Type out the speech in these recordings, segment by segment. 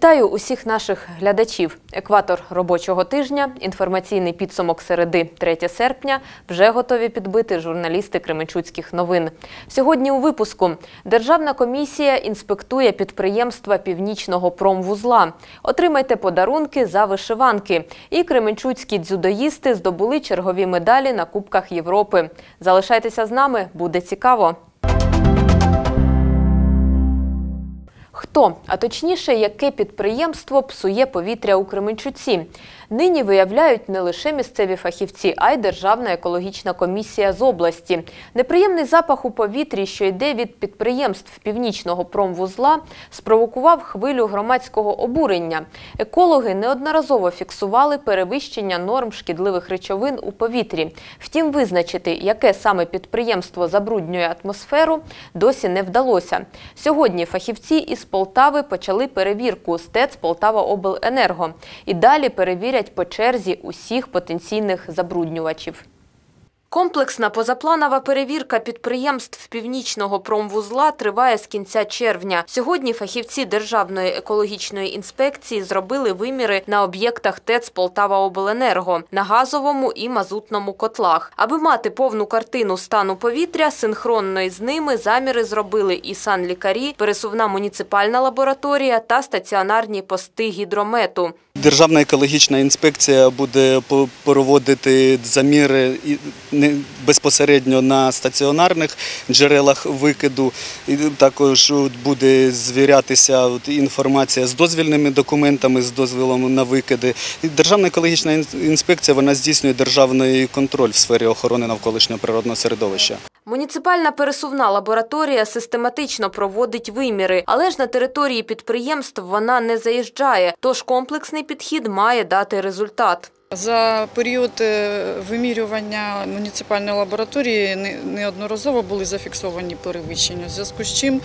Вітаю усіх наших глядачів. Екватор робочого тижня, інформаційний підсумок середи 3 серпня вже готові підбити журналісти Кременчуцьких новин. Сьогодні у випуску. Державна комісія інспектує підприємства Північного промвузла. Отримайте подарунки за вишиванки. І кременчуцькі дзюдоїсти здобули чергові медалі на Кубках Європи. Залишайтеся з нами, буде цікаво. Хто, а точніше, яке підприємство псує повітря у Кременчуці? Нині виявляють не лише місцеві фахівці, а й Державна екологічна комісія з області. Неприємний запах у повітрі, що йде від підприємств Північного промвузла, спровокував хвилю громадського обурення. Екологи неодноразово фіксували перевищення норм шкідливих речовин у повітрі. Втім, визначити, яке саме підприємство забруднює атмосферу, досі не вдалося. Сьогодні фахівці із Полтави почали перевірку з ТЕЦ «Полтаваобленерго». І далі перевірять по черзі усіх потенційних забруднювачів. Комплексна позапланова перевірка підприємств Північного промвузла триває з кінця червня. Сьогодні фахівці Державної екологічної інспекції зробили виміри на об'єктах ТЕЦ «Полтаваобленерго» на газовому і мазутному котлах. Аби мати повну картину стану повітря, синхронно із ними заміри зробили і санлікарі, пересувна муніципальна лабораторія та стаціонарні пости гідромету. Державна екологічна інспекція буде проводити заміри безпосередньо на стаціонарних джерелах викиду. І також буде звірятися інформація з дозвільними документами, з дозволом на викиди. І Державна екологічна інспекція вона здійснює державний контроль в сфері охорони навколишнього природного середовища. Муніципальна пересувна лабораторія систематично проводить виміри, але ж на території підприємств вона не заїжджає, тож комплексний підхід має дати результат. За період вимірювання муніципальної лабораторії неодноразово були зафіксовані перевищення, в зв'язку з чим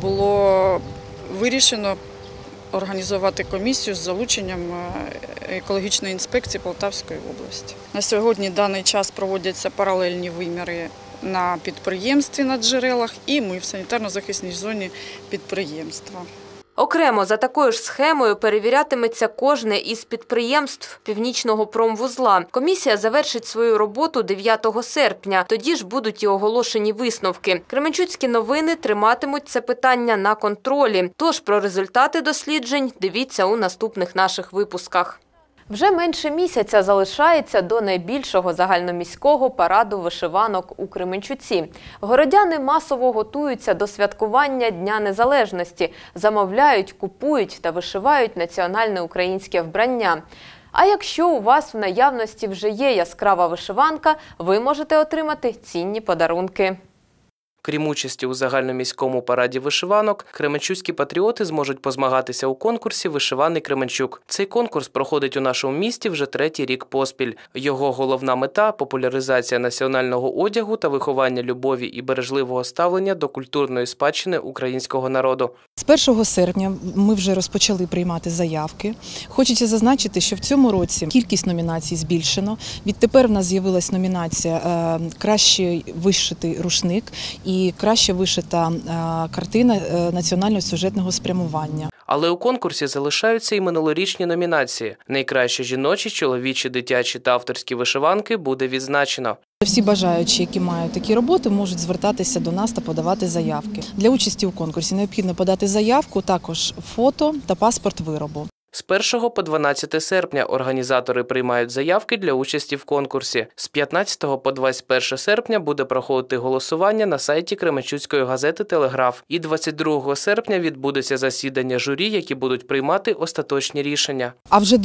було вирішено організувати комісію з залученням екологічної інспекції Полтавської області. На сьогодні даний час проводяться паралельні виміри на підприємстві, на джерелах, і ми в санітарно-захисній зоні підприємства. Окремо за такою ж схемою перевірятиметься кожне із підприємств Північного промвузла. Комісія завершить свою роботу 9 серпня. Тоді ж будуть і оголошені висновки. Кременчуцькі новини триматимуть це питання на контролі. Тож про результати досліджень дивіться у наступних наших випусках. Вже менше місяця залишається до найбільшого загальноміського параду вишиванок у Кременчуці. Городяни масово готуються до святкування Дня Незалежності, замовляють, купують та вишивають національне українське вбрання. А якщо у вас в наявності вже є яскрава вишиванка, ви можете отримати цінні подарунки. Крім участі у загальноміському параді вишиванок, кременчуцькі патріоти зможуть позмагатися у конкурсі «Вишиваний Кременчук». Цей конкурс проходить у нашому місті вже 3-й рік поспіль. Його головна мета – популяризація національного одягу та виховання любові і бережливого ставлення до культурної спадщини українського народу. З 1 серпня ми вже розпочали приймати заявки. Хочеться зазначити, що в цьому році кількість номінацій збільшено. Відтепер в нас з'явилась номінація «Краще вишитий рушник» і краще вишита картина національного сюжетного спрямування. Але у конкурсі залишаються і минулорічні номінації. Найкращі жіночі, чоловічі, дитячі та авторські вишиванки буде відзначено. Всі бажаючі, які мають такі роботи, можуть звертатися до нас та подавати заявки. Для участі у конкурсі необхідно подати заявку, також фото та паспорт виробу. З 1 по 12 серпня організатори приймають заявки для участі в конкурсі. З 15 по 21 серпня буде проходити голосування на сайті Кременчуцької газети «Телеграф». І 22 серпня відбудеться засідання журі, які будуть приймати остаточні рішення. А вже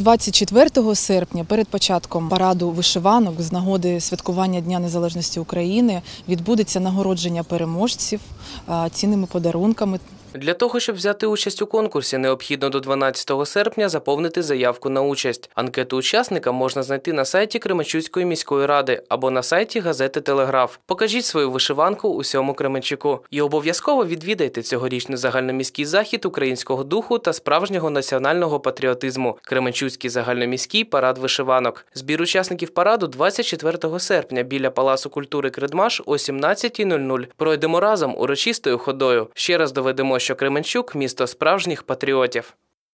24 серпня, перед початком параду вишиванок, з нагоди святкування Дня Незалежності України, відбудеться нагородження переможців цінними подарунками. Для того, щоб взяти участь у конкурсі, необхідно до 12 серпня заповнити заявку на участь. Анкету учасника можна знайти на сайті Кременчуцької міської ради або на сайті газети «Телеграф». Покажіть свою вишиванку усьому Кременчуку. І обов'язково відвідайте цьогорічний загальноміський захід українського духу та справжнього національного патріотизму – Кременчуцький загальноміський парад вишиванок. Збір учасників параду 24 серпня біля Палацу культури «Кредмаш» о 17:00. Пройдемо разом урочистою ходою. Ще раз доведемо, що Кременчук – місто справжніх патріотів.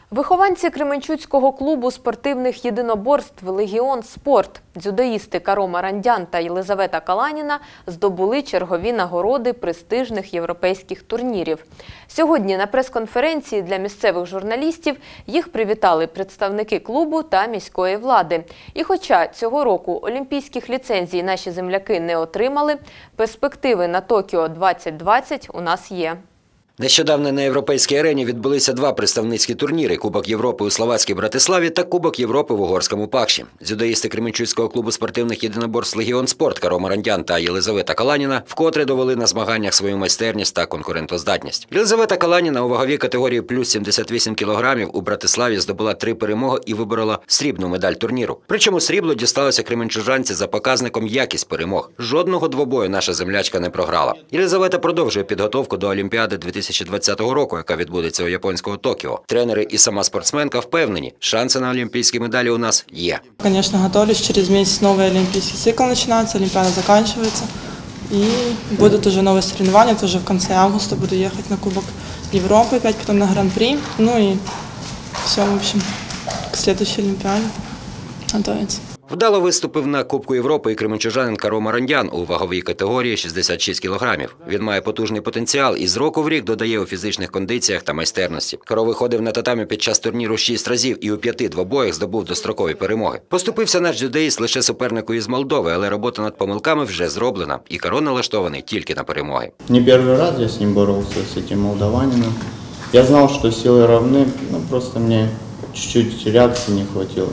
Вихованці Кременчуцького клубу спортивних єдиноборств «Легіон Спорт» дзюдоїсти Каро Марандян та Єлизавета Каланіна здобули чергові нагороди престижних європейських турнірів. Сьогодні на прес-конференції для місцевих журналістів їх привітали представники клубу та міської влади. І хоча цього року олімпійських ліцензій наші земляки не отримали, перспективи на Токіо 2020 у нас є. Нещодавно на європейській арені відбулися два представницькі турніри – Кубок Європи у словацькій Братиславі та Кубок Європи в угорському Пакші. Дзюдоїсти Кременчуцького клубу спортивних єдиноборств «Легіон Спорт» Каро Марандян та Єлизавета Каланіна вкотре довели на змаганнях свою майстерність та конкурентоздатність. Єлизавета Каланіна у ваговій категорії плюс 78 кілограмів у Братиславі здобула 3 перемоги і виборола срібну медаль турніру. Причому срібло дісталося кременчужанці за показником якість перемог. Жодного двобою наша землячка не програла. Єлизавета продовжує підготовку до Олімпіади 2020 року, яка відбудеться у японського Токіо. Тренери і сама спортсменка впевнені, шанси на олімпійські медалі у нас є. Конечно, готовлюсь. Через месяц новый олимпийский цикл начинается, Олимпиада заканчивается. И будут уже новые соревнования, это уже в конце августа буду ехать на Кубок Европы, опять потом на Гран-при. Ну и все, в общем, к следующей Олимпиаде готовиться. Вдало виступив на Кубку Європи і кременчужанин Каро Марандян у ваговій категорії 66 кілограмів. Він має потужний потенціал і з року в рік додає у фізичних кондиціях та майстерності. Каро виходив на татамі під час турніру 6 разів і у 5 двобоях здобув дострокові перемоги. Поступився наш дзюдоїст лише супернику із Молдови, але робота над помилками вже зроблена, і Каро налаштований тільки на перемоги. Не перший раз я з ним боровся, з цим молдаванином. Я знав, що сили равны, но просто мені чуть-чуть реакції не хватило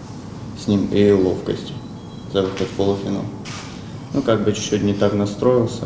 с ним и ловкости за выход в полуфинал. Ну, как бы чуть-чуть не так настроился,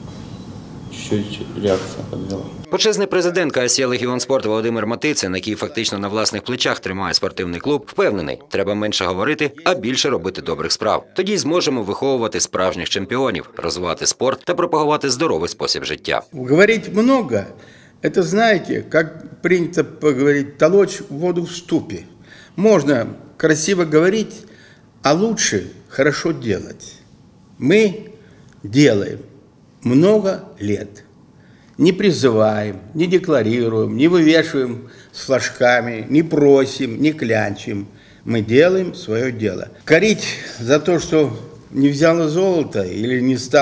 чуть-чуть реакция подвела. Почесний президент КСЄ «Легіон Спорт» Володимир Матицин, який фактично на власних плечах тримає спортивний клуб, впевнений, треба менше говорити, а більше робити добрих справ. Тоді зможемо виховувати справжніх чемпіонів, розвивати спорт та пропагувати здоровий спосіб життя. Говорить много – это, знаете, как принято поговорить, толочь воду в ступе. Можно красиво говорить, а лучше хорошо делать. Мы делаем много лет. Не призываем, не декларируем, не вывешиваем с флажками, не просим, не клянчим. Мы делаем свое дело. Корить за то, что не взял золото или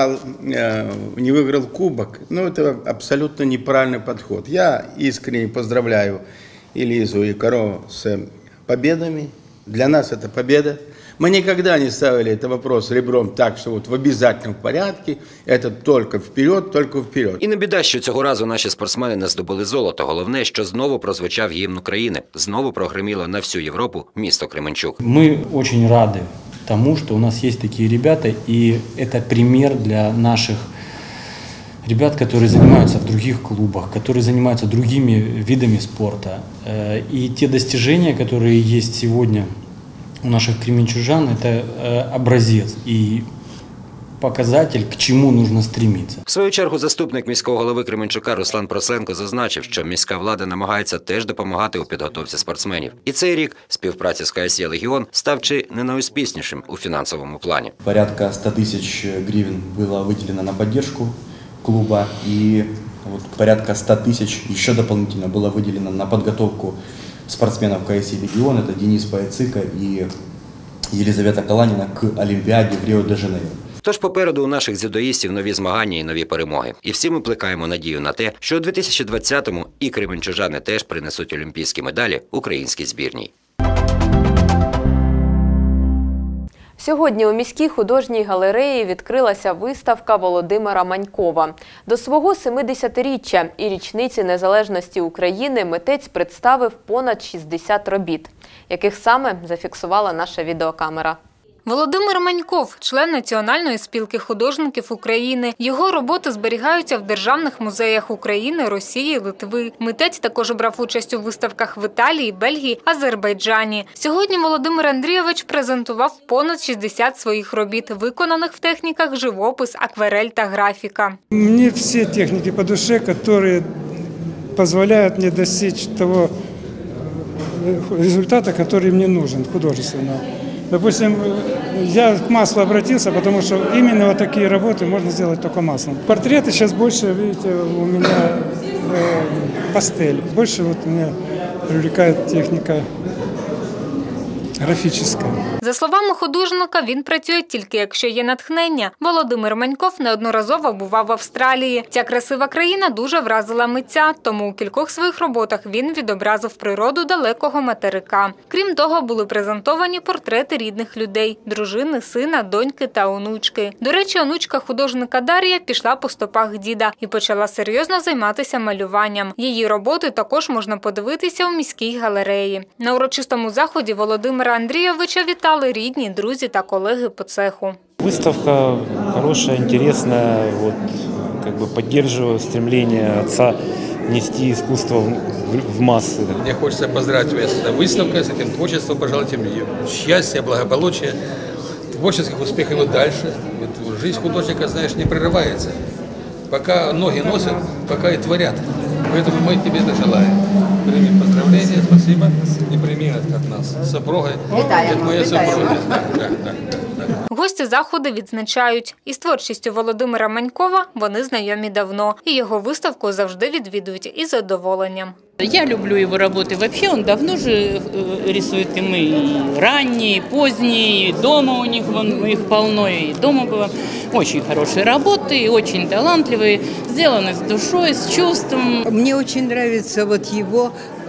не выиграл кубок, это абсолютно неправильный подход. Я искренне поздравляю и Лизу, и Каро с победами. Для нас это победа. Мы никогда не ставили этот вопрос ребром так, что вот в обязательном порядке, это только вперед, только вперед. І не біда, що цього разу наші спортсмени не здобули золото. Головне, що знову прозвучав гімн України. Знову прогреміло на всю Європу місто Кременчук. Мы очень рады тому, что у нас есть такие ребята, и это пример для наших ребят, которые занимаются в других клубах, которые занимаются другими видами спорта. И те достижения, которые есть сегодня у наших кременчужан, это образец и показатель, к чему нужно стремиться. В свою чергу заступник міського голови Кременчука Руслан Проценко зазначив, що міська влада намагається теж допомагати у підготовці спортсменів. І цей рік співпраця з КСЄ «Легіон» став чи не найуспішнішим у фінансовому плані. Порядка 100 тысяч гривен было выделено на поддержку клуба, и вот порядка 100 тысяч еще дополнительно было выделено на подготовку спортсменов КСЄ «Легион». Это Денис Паяцика и Елизавета Каланина к Олимпиаде в Рио-де-Жанейро. Тож попереду у наших дзюдоїстів нові змагання і нові перемоги. І всі ми плекаємо надію на те, що у 2020-му і кременчужани теж принесуть олімпійські медалі українській збірній. Сьогодні у міській художній галереї відкрилася виставка Володимира Манькова. До свого 70-річчя і річниці незалежності України митець представив понад 60 робіт, яких саме зафіксувала наша відеокамера. Володимир Маньков – член Національної спілки художників України. Його роботи зберігаються в державних музеях України, Росії, Литви. Митець також брав участь у виставках в Італії, Бельгії, Азербайджані. Сьогодні Володимир Андрійович презентував понад 60 своїх робіт, виконаних в техніках живопис, акварель та графіка. Мені всі техніки по душі, які дозволяють мені досягти того результату, який мені потрібен художественного. Допустим, я к маслу обратился, потому что именно вот такие работы можно сделать только маслом. Портреты сейчас больше, видите, у меня пастель. Больше вот у меня привлекает техника графическая. За словами художника, він працює тільки якщо є натхнення. Володимир Маньков неодноразово бував в Австралії. Ця красива країна дуже вразила митця, тому у кількох своїх роботах він відобразив природу далекого материка. Крім того, були презентовані портрети рідних людей – дружини, сина, доньки та онучки. До речі, онучка художника Дар'я пішла по стопах діда і почала серйозно займатися малюванням. Її роботи також можна подивитися у міській галереї. На урочистому заході Володимира Андрійовича вітали рідні, друзі та колеги по цеху. Выставка хорошая, интересная. Вот, как бы поддерживаю стремление отца нести искусство в массы. Мне хочется поздравить вас с этой выставкой, с этим творчеством, пожелать им счастья, благополучия, творческих успехов и дальше. Ведь жизнь художника, знаешь, не прерывается. Пока ноги носят, пока и творят. Поэтому мы тебе это желаем. Прими поздравления, спасибо. И прими от нас супругой. От моей супруги. Гості заходу відзначають, із творчістю Володимира Манькова вони знайомі давно, і його виставку завжди відвідують із задоволенням. Я люблю его работы. Вообще он давно же рисует и мы и ранние, и поздние, и дома у них их полно, и дома было. Очень хорошие работы, очень талантливые, сделаны с душой, с чувством. Мне очень нравятся вот его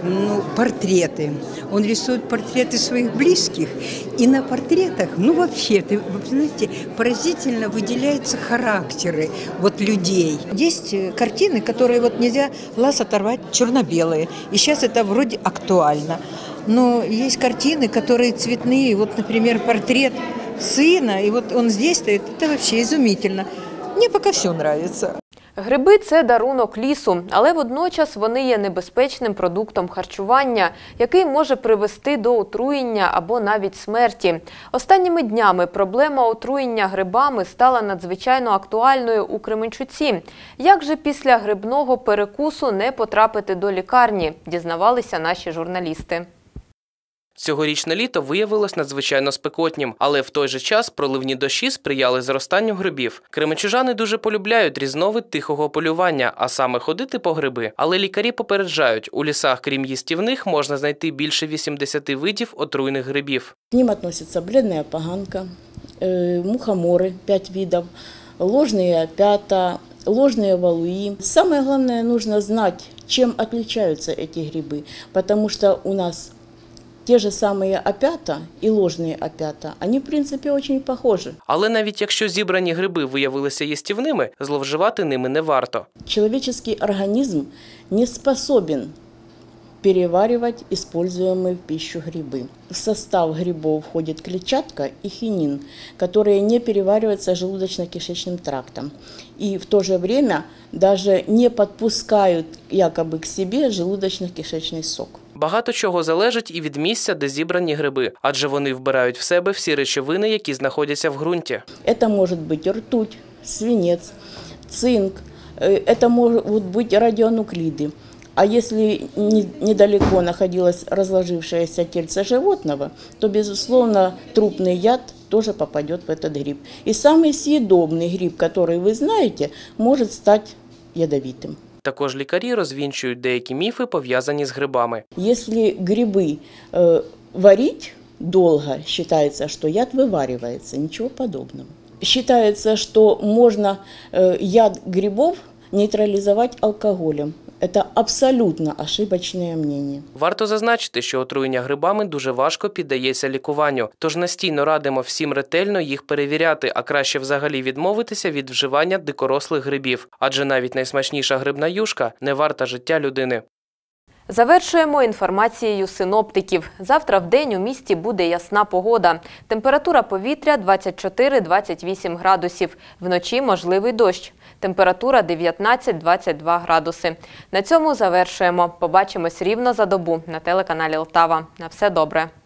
портреты. Он рисует портреты своих близких, и на портретах, вообще, вы знаете, поразительно выделяются характеры вот людей. Есть картины, которые вот нельзя глаз оторвать, черно-белые, и сейчас это вроде актуально. Но есть картины, которые цветные, вот, например, портрет сына, и вот он здесь стоит, это вообще изумительно. Мне пока все нравится. Гриби – це дарунок лісу, але водночас вони є небезпечним продуктом харчування, який може привести до отруєння або навіть смерті. Останніми днями проблема отруєння грибами стала надзвичайно актуальною у Кременчуці. Як же після грибного перекусу не потрапити до лікарні, дізнавалися наші журналісти. Цьогорічне літо виявилось надзвичайно спекотнім, але в той же час проливні дощі сприяли зростанню грибів. Кременчужани дуже полюбляють різновид тихого полювання, а саме ходити по гриби. Але лікарі попереджають, у лісах, крім їстівних, можна знайти більше 80 видів отруйних грибів. К ним относятся бледная поганка, мухоморы 5 видов, ложные опята, ложные валуи. Самое главное, нужно знать, чем отличаются эти грибы, потому что у нас те же самые опята и ложные опята, они, в принципе, очень похожи. Але навіть якщо зібрані гриби виявилися їстівними, зловживати ними не варто. Человеческий организм не способен переваривать используемые в пищу грибы. В состав грибов входит клетчатка и хинин, которые не перевариваются желудочно-кишечным трактом. И в то же время даже не подпускают якобы к себе желудочно-кишечный сок. Багато чого залежить і від місця, де зібрані гриби, адже вони вбирають в себе всі речовини, які знаходяться в ґрунті. Это может быть ртуть, свинец, цинк, это могут быть радионуклиды. А если недалеко находилось разложившееся тельце животного, то, безусловно, трупный яд тоже попадет в этот гриб. И самый съедобный гриб, который вы знаете, может стать ядовитым. Також лікарі розвінчують деякі міфи, пов'язані з грибами. Если грибы варить долго, считается, что яд вываривается, ничего подобного. Считается, что можно яд грибов нейтрализовать алкоголем. Це абсолютно ошибочне мнение. Варто зазначити, що отруєння грибами дуже важко піддається лікуванню, тож настійно радимо всім ретельно їх перевіряти, а краще взагалі відмовитися від вживання дикорослих грибів, адже навіть найсмачніша грибна юшка не варта життя людини. Завершуємо інформацією синоптиків. Завтра вдень у місті буде ясна погода. Температура повітря 24-28 градусів. Вночі можливий дощ. Температура 19-22 градуси. На цьому завершуємо. Побачимось рівно за добу на телеканалі Лтава. На все добре.